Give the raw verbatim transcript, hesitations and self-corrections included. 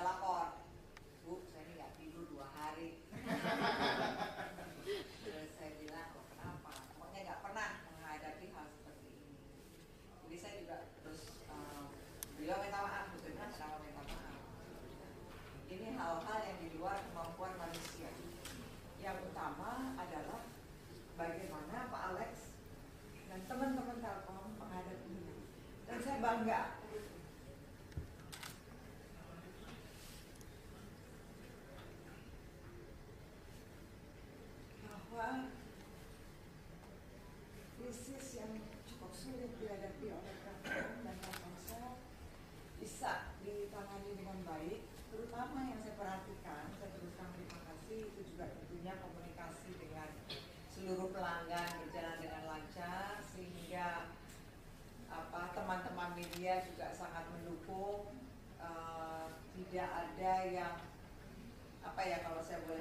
saya lapor, Bu, saya ini nggak tidur dua hari. Terus saya bilang, oh, kenapa? Pokoknya nggak pernah menghadapi hal seperti ini. Jadi saya juga terus um, beliau minta maaf, betulnya kenapa minta maaf. Ini hal-hal yang di luar kemampuan manusia. Yang utama adalah bagaimana Pak Alex dan teman-teman Telkom menghadapinya. Dan saya bangga bahwa krisis yang cukup sulit dihadapi oleh Telkom dan Telkomsel bisa ditangani dengan baik. Terutama yang saya perhatikan, saya teruskan terima kasih, itu juga tentunya komunikasi dengan seluruh pelanggan berjalan dengan lancar, sehingga apa teman-teman media juga sangat mendukung. Uh, tidak ada yang apa ya, kalau saya boleh